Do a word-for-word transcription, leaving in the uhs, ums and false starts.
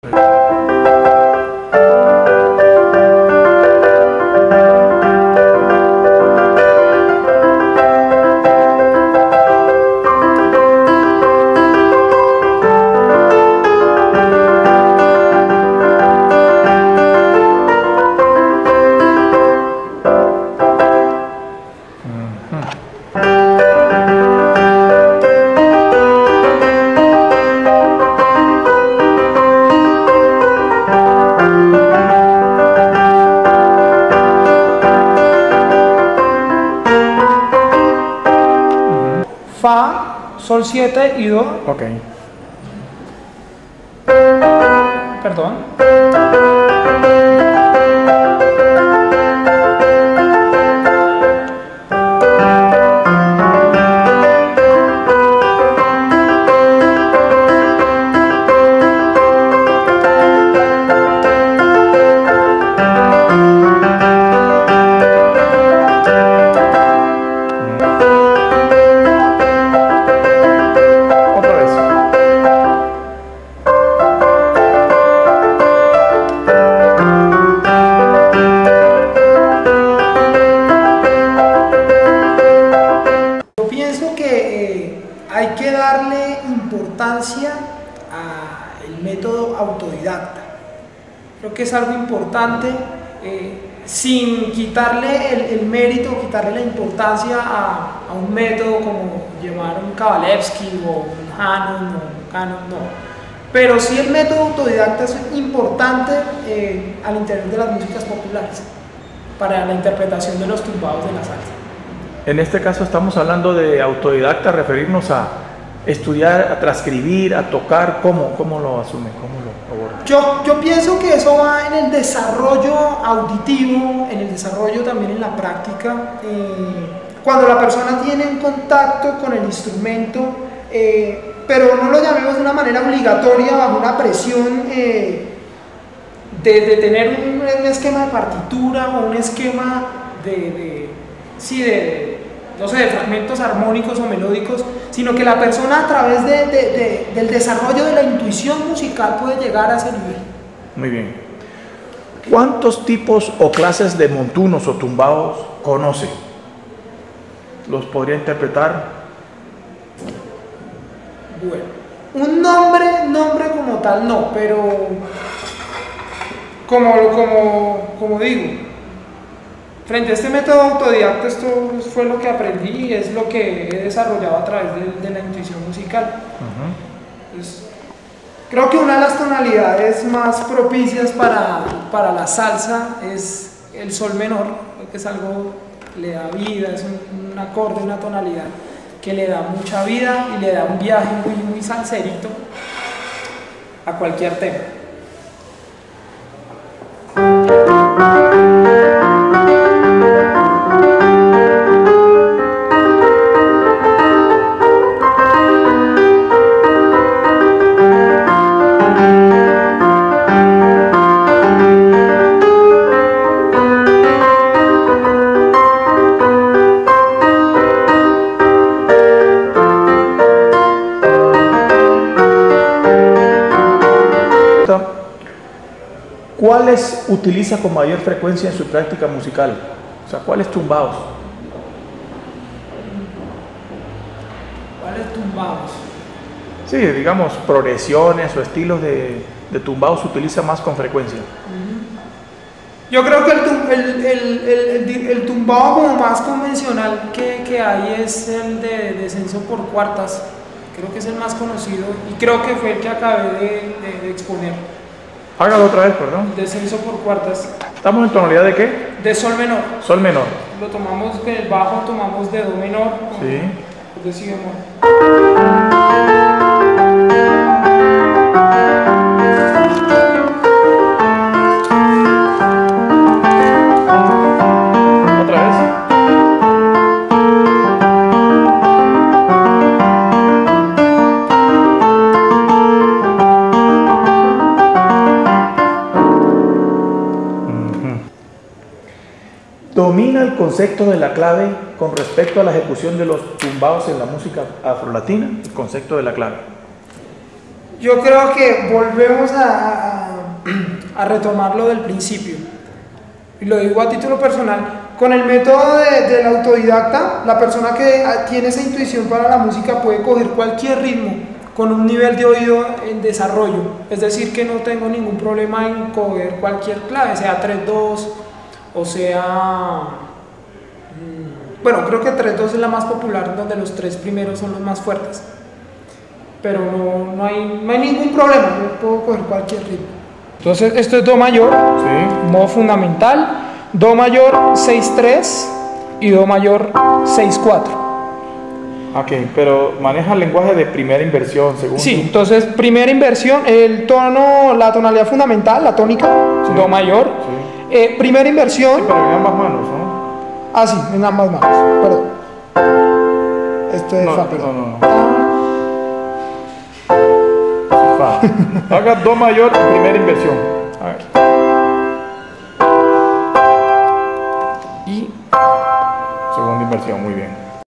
Fa, Sol siete y Do. Ok. Perdón. Hay que darle importancia al método autodidacta. Creo que es algo importante, eh, sin quitarle el, el mérito, quitarle la importancia a, a un método como llevar un Kabalevsky o un Hanon o un Canon, no. Pero sí el método autodidacta es importante eh, al interior de las músicas populares para la interpretación de los tumbados de la salsa. En este caso estamos hablando de autodidacta, referirnos a estudiar, a transcribir, a tocar. ¿Cómo, cómo lo asume? ¿Cómo lo aborda? Yo, yo pienso que eso va en el desarrollo auditivo, en el desarrollo también en la práctica. Eh, cuando la persona tiene un contacto con el instrumento, eh, pero no lo llamemos de una manera obligatoria, bajo una presión eh, de, de tener un, un esquema de partitura o un esquema de, de, sí, de, no sé, de fragmentos armónicos o melódicos, sino que la persona a través de, de, de, del desarrollo de la intuición musical puede llegar a ese nivel. Muy bien. ¿Cuántos tipos o clases de montunos o tumbados conoce? ¿Los podría interpretar? Bueno, un nombre, nombre como tal no, pero como, como, como digo, frente a este método autodidacta, esto fue lo que aprendí y es lo que he desarrollado a través de, de la intuición musical. Uh-huh. Entonces, creo que una de las tonalidades más propicias para, para la salsa es el sol menor, que es algo que le da vida, es un, un acorde, una tonalidad que le da mucha vida y le da un viaje muy, muy salserito a cualquier tema. ¿Cuáles utiliza con mayor frecuencia en su práctica musical? O sea, ¿cuáles tumbados? ¿Cuáles tumbados? Sí, digamos, progresiones o estilos de, de tumbados se utiliza más con frecuencia. Yo creo que el, el, el, el, el tumbado como más convencional que, que hay es el de descenso por cuartas. Creo que es el más conocido y creo que fue el que acabé de, de, de exponer. Hágalo otra vez, perdón. Descenso por cuartas. ¿Estamos en tonalidad de qué? De sol menor. Sol menor. Lo tomamos en el bajo, tomamos de do menor. Sí. De si bemol. ¿Domina el concepto de la clave con respecto a la ejecución de los tumbados en la música afrolatina? El concepto de la clave. Yo creo que volvemos a, a, a retomarlo del principio. Y lo digo a título personal. Con el método de, del autodidacta, la persona que tiene esa intuición para la música puede coger cualquier ritmo con un nivel de oído en desarrollo. Es decir, que no tengo ningún problema en coger cualquier clave, sea tres dos o sea... Bueno, creo que tres dos es la más popular, donde los tres primeros son los más fuertes. Pero no, no, hay, no hay ningún problema, yo puedo coger cualquier ritmo. Entonces, esto es Do mayor, Sí. modo fundamental, Do mayor seis tres y Do mayor seis cuatro. Ok, pero maneja el lenguaje de primera inversión, según Sí, tú. entonces, primera inversión, el tono, la tonalidad fundamental, la tónica, Sí. Do mayor. Sí. Eh, primera inversión, Sí, pero en ambas manos, ¿no? ah, sí, en ambas manos, perdón. Esto es No, Fa, no, perdón. no, no. Ah, Fa. Haga Do mayor, primera inversión.